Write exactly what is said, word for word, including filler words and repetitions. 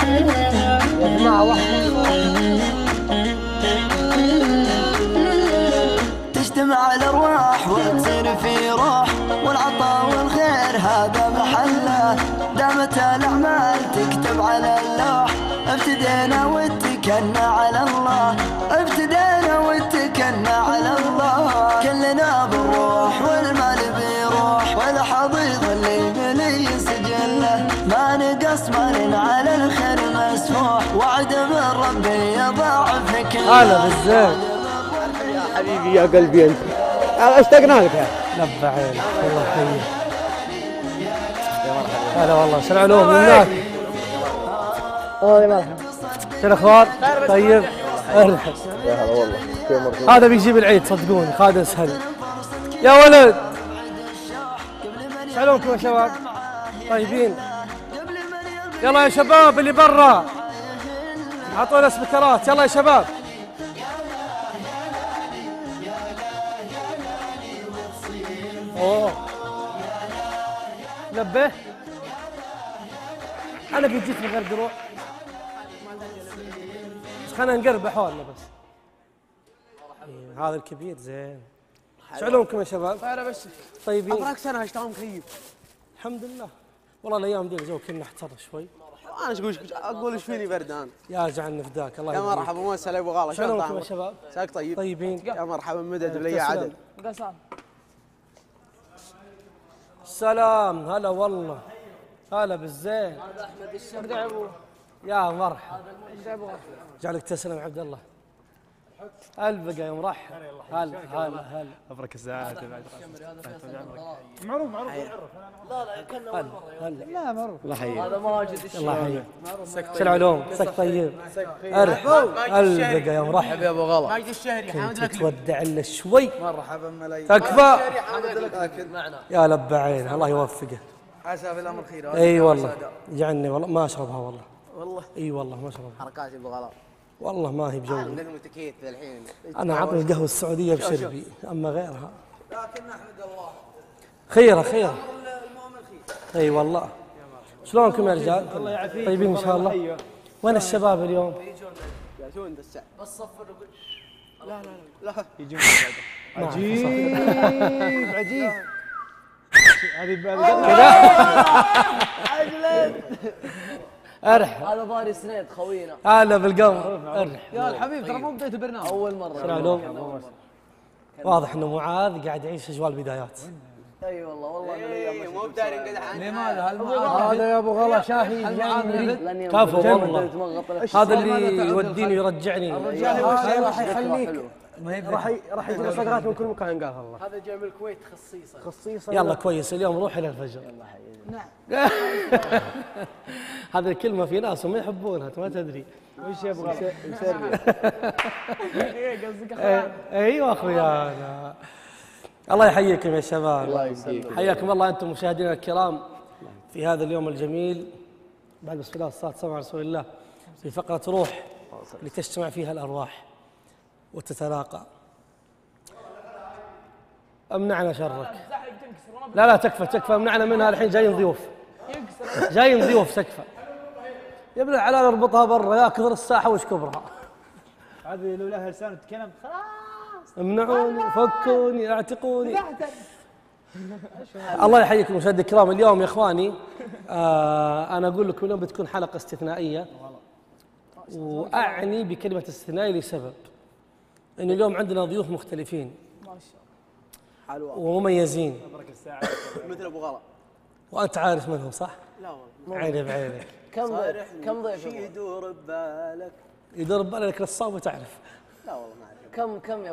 يا جماعة واحد تجتمع الأرواح وتصير في روح، والعطاء والخير هذا محله، دامت الأعمال تكتب على اللوح. ابتدينا واتكلنا على الله، ابتدينا واتكلنا على الله. كلنا بالروح والمال بيروح، والحضيض اللي بلي سجله، ما نقص مال على الخير مسفوح، وعد من ربي يضاعف كله. هلا بالزين حبيبي يا قلبي انت اشتقنا لك. لبى عينك الله يحييك. هلا والله شو العلوم من هناك؟ الله مرحبا. شو الاخبار؟ طيب اهلا. يا هلا والله. هذا بيجيب العيد صدقوني، هذا اسهل. يا ولد شو علومكم يا شباب؟ طيبين؟ يلا يا شباب اللي برا اعطونا سبيكرات، يلا يا شباب. اوه نبه انا قد جيت من غير دروع، بس خلينا نقرب حولنا بس. إيه هذا الكبير زين. شو علومكم يا شباب؟ انا بس طيبين؟ ابغاك سنه اشتغل مخيم. الحمد لله. والله الايام دي الجو كنا احتر شوي. انا ايش اقول اقول ايش فيني بردان. يا جعلنا فداك الله يا يهديك. مرحبا موسى ابو غاله. شو علومكم يا شباب؟ ساك طيب؟ طيبين؟ يا مرحبا مدد بلي عدل. سلام هلا والله. هلا بالزين. هذا احمد الشرقي. يا مرحبا. جعلك تسلم عبد الله. البقى يا مرحب. هلا هلا هلا. ابرك الساعات بعد معروف معروف لا لا كنا اول مره هلا لا معروف. الله يحييك. هذا ماجد الله يحييك. شو العلوم؟ سك طيب. ارحب. البقى يا مرحب يا ابو غلا. ماجد الشهري كنت تودع لنا شوي. مرحبا ملايين. تكفى. معنا يا لب عين الله يوفقه. عسى في الامر خير. اي والله يجعني والله ما اشربها والله. والله اي والله ما اشربها. حركات ابو غلا. والله ما هي بجوي. عندك متكيت الحين. انا عطني القهوه السعوديه بشربي، اما غيرها لكن نحمد الله. خيره خيره. المؤمن خير. اي والله. شلونكم يا رجال؟ الله يعافيك. طيبين ان شاء الله. وين الشباب اليوم؟ ياتون الساعه. بس صفر لا لا لا يجون عجيب عجيب. هذه ارح. هذا ضاري سنيد خوينا. هلا بالقمر. ارح. يا الحبيب ترى مو بدايه البرنامج. اول مره. شو العلوم؟ واضح انه معاذ قاعد يعيش اجواء البدايات. اي والله والله من الايام مو بداري نقدح. لماذا هذا يا ابو غلا شاهي لاني كفو والله والله. هذا اللي يوديني ويرجعني. راح يخليك راح راح يجي صقرات من كل مكان قال الله. هذا جاي من الكويت خصيصا خصيصا. يلا كويس اليوم روح الى الفجر. نعم. هذه الكلمه في ناس ما يحبونها ما تدري. وش يبغى مسري. ايوه اخويانا. الله يحييكم يا شباب. الله يسلمك. حياكم الله انتم مشاهدينا الكرام في هذا اليوم الجميل بعد بسم الله والصلاه والسلام على رسول الله في فقره روح لتجتمع فيها الارواح وتتلاقى. امنعنا شرك. لا لا تكفى تكفى امنعنا منها الحين جايين ضيوف. جايين ضيوف تكفى. يا ابن الحلال اربطها برا يا كثر الساحه وش كبرها. هذه لو لها لسان تتكلم خلاص. امنعوني فكوني اعتقوني. الله يحييكم مشاهدينا الكرام. اليوم يا اخواني آه انا اقول لكم اليوم بتكون حلقه استثنائيه، واعني بكلمه استثنائيه لسبب انه اليوم عندنا ضيوف مختلفين حلوه ومميزين مثل ابو غلا. وانت عارف منهم صح؟ لا والله. عيني بعينك. كم ضيف كم ضيف شي يدور ببالك. يدور ببالك نصاب وتعرف. لا والله ما اعرف. كم كم